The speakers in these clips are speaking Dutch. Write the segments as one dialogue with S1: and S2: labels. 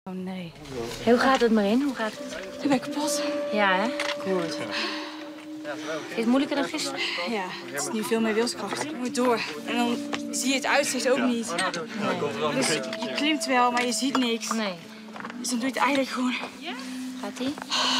S1: Oh nee.
S2: Hey, hoe gaat het, Marin? Hoe gaat het?
S1: Ik ben kapot.
S2: Ja, hè? Goed. Is het moeilijker dan gisteren?
S1: Ja, het is nu veel meer wilskracht. Je moet door. En dan zie je het uitzicht ook niet.
S2: Nee.
S1: Dus je klimt wel, maar je ziet niks.
S2: Nee.
S1: Dus dan doe je het eigenlijk gewoon.
S2: Gaat-ie?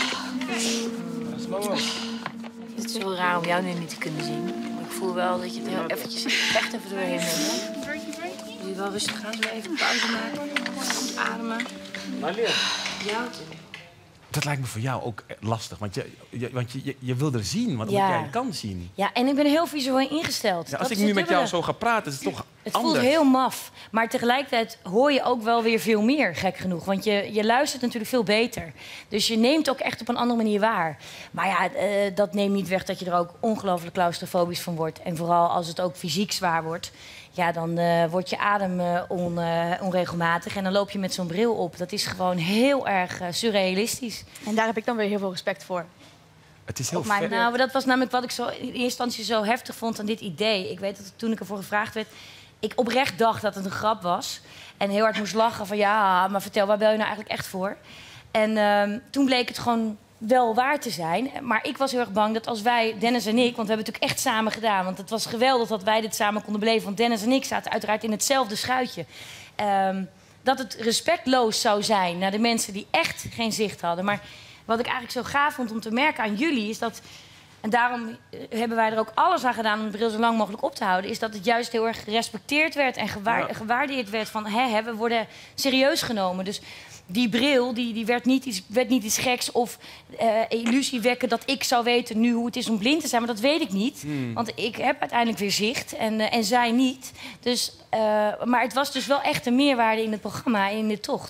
S2: Het is zo raar om jou nu niet te kunnen zien. Maar ik voel wel dat je er heel eventjes echt even doorheen bent. Wil je wel rustig gaan? Zullen we even pauze maken? Goed ademen. Ja,
S3: Dat lijkt me voor jou ook lastig, want je wil er zien wat
S2: Ja.
S3: jij kan zien.
S2: Ja, en ik ben heel visueel ingesteld.
S3: Ja,
S2: Dat
S3: als ik
S2: is
S3: nu
S2: het
S3: met jou
S2: dubbele.
S3: zo ga praten, is het toch
S2: Het
S3: anders.
S2: voelt heel maf, maar tegelijkertijd hoor je ook wel weer veel meer, gek genoeg. Want je luistert natuurlijk veel beter. Dus je neemt ook echt op een andere manier waar. Maar ja, dat neemt niet weg dat je er ook ongelooflijk claustrofobisch van wordt. En vooral als het ook fysiek zwaar wordt, ja, dan wordt je adem onregelmatig en dan loop je met zo'n bril op. Dat is gewoon heel erg surrealistisch.
S1: En daar heb ik dan weer heel veel respect voor.
S3: Het is heel
S1: Op mijn
S3: ver.
S2: Nou, maar dat was namelijk wat ik zo in eerste instantie zo heftig vond aan dit idee. Ik weet dat toen ik ervoor gevraagd werd, ik oprecht dacht dat het een grap was. En heel hard moest lachen van ja, maar vertel, waar bel je nou eigenlijk echt voor? En toen bleek het gewoon wel waar te zijn. Maar ik was heel erg bang dat als wij, Dennis en ik, want we hebben het natuurlijk echt samen gedaan. Want het was geweldig dat wij dit samen konden beleven. Want Dennis en ik zaten uiteraard in hetzelfde schuitje. Dat het respectloos zou zijn naar de mensen die echt geen zicht hadden. Maar wat ik eigenlijk zo gaaf vond om te merken aan jullie is dat, en daarom hebben wij er ook alles aan gedaan om de bril zo lang mogelijk op te houden, is dat het juist heel erg gerespecteerd werd en gewaardeerd werd van we worden serieus genomen. Dus die bril die werd niet iets geks of illusie wekken dat ik zou weten nu hoe het is om blind te zijn. Maar dat weet ik niet, want ik heb uiteindelijk weer zicht en zij niet. Dus, maar het was dus wel echt een meerwaarde in het programma en in de tocht.